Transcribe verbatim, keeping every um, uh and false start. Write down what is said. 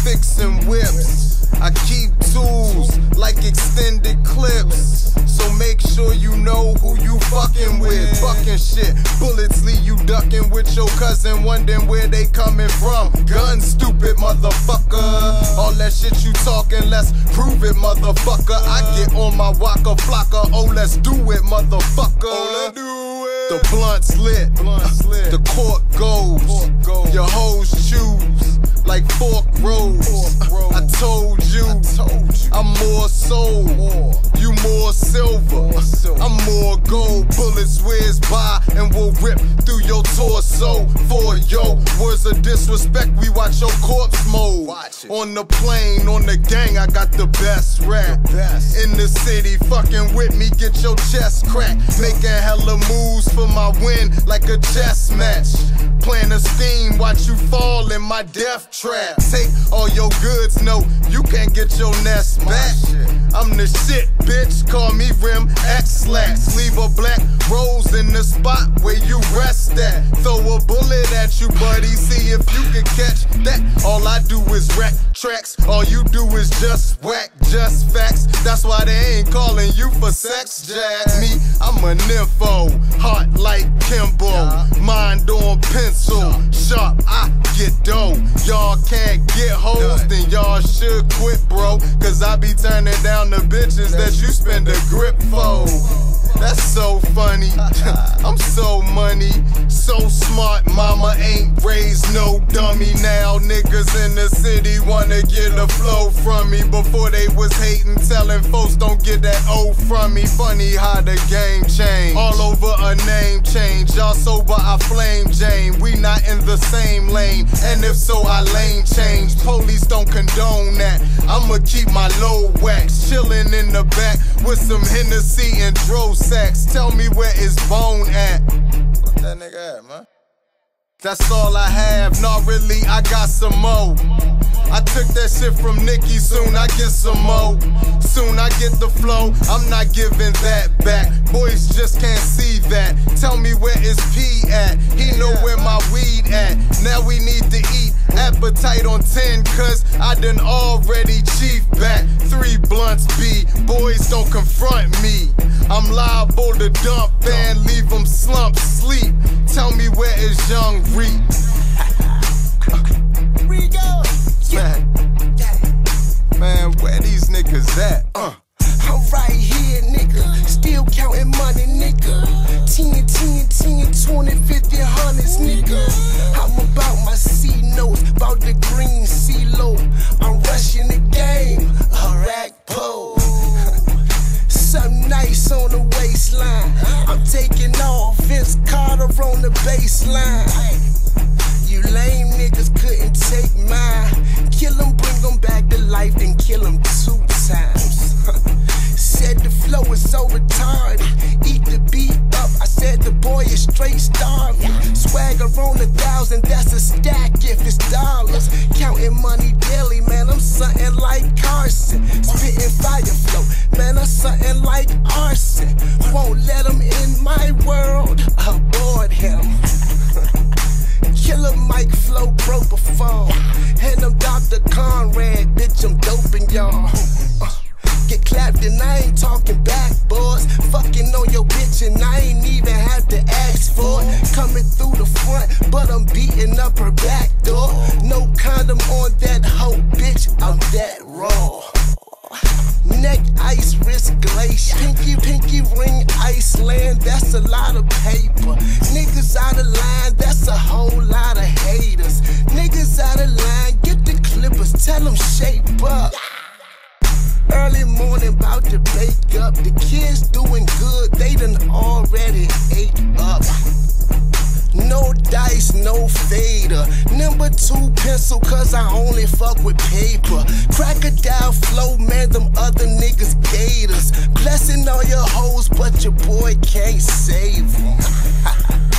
fixing whips. I keep tools like extended clips. So make sure you know who you fucking with. Fucking shit, bullets leave you ducking with your cousin, wondering where they coming from. Gun stupid motherfucker. All that shit you talking, let's prove it, motherfucker. I get on my Waka Flocka, oh let's do it, motherfucker. Oh, let's do it. The blunt's lit, blunt's lit. The court goes, court goes. Your hoes choose like fork roads. Fork I told you, I told you. I'm more soul, more. You more silver. more silver. I'm more gold. Bullets whiz by and we'll rip through your torso. For yo words of disrespect, we watch your corpse mode. Watch it. On the plane, on the gang, I got the best rap. The best. In the city, fucking with me, get your chest cracked. Making hella moves for my win like a chess match. Plan a scheme, watch you fall in my death trap. Take all your goods, no, you can't get your nest back. I'm the shit, bitch, call me Rim X-Lax. Leave a black rose in the spot where you rest at. Throw a bullet at you, buddy, see if you can catch that. All I do is wreck tracks, all you do is just whack, just facts. That's why they ain't calling you for sex, Jack. Me, I'm a nympho, heart like Kimbo, mind on pencil, sharp, I get dough. Y'all can't get hoes, then y'all should quit, bro. Cause I be turning down the bitches that you spend a grip for. That's so funny. I'm so money, so smart. Mama ain't raised no dummy. Now niggas in the city wanna get a flow from me. Before they was hating, telling folks don't get that O from me. Funny how the game changed. All over a name change. Y'all sober, I flame Jane. We not in the same lane, and if so, I lane change. Police don't condone that. I'ma keep my low wax, chillin' in the back with some Hennessy and dro sacks. Tell me where is Bone at? What that nigga at, man? That's all I have. Not really, I got some more. I took that shit from Nicki, soon I get some more. Soon I get the flow, I'm not giving that back. Boys just can't see that. Tell me where is P at? He know where my weed at. Now we need to eat. Appetite on ten, cause I done already chief back. Three blunts B, boys don't confront me. I'm liable to dump and leave them slump sleep. Tell me where is Young Reap? Man, man, where these niggas at? Uh. I'm right here, nigga. Still counting money, nigga. ten, ten, ten, twenty, fifty, hundreds, nigga. I'm about my C notes, about the green C-Lo. I'm rushing the game, a rack pole. Something nice on the waistline. I'm taking off, Vince Carter on the baseline. You lame niggas couldn't take mine. Kill them, bring them back to life, then kill them two times. Said the flow is so retarded. Eat the beat up, I said the boy is straight starving. Swagger on a thousand, that's a stack if it's dollars. Counting money daily, man, I'm something like Carson. Spitting fire flow, man, I'm something like arson. Won't let him in my world, aboard him. Killer Mike Flow propofol. And I'm Doctor Conrad, bitch, I'm doping y'all. Uh, get clapped and I ain't talking back, boys. Fucking on your bitch and I ain't even have to ask for it. Coming through the front, but I'm beating up her back door. No condom on that hoe, bitch, I'm that raw. Neck ice, wrist glacier. Pinky, pinky ring, Iceland, that's a lot of paper. Niggas out of line, that's a whole lot of haters. Niggas out of line, get the clippers, tell them shape up. Early morning, bout to bake up. The kids doing good, they done already ate up. No dice, no fader. Number two pencil, cause I only fuck with paper. Crocodile flow, man, them other niggas gators. Blessing all your hoes, but your boy can't save them.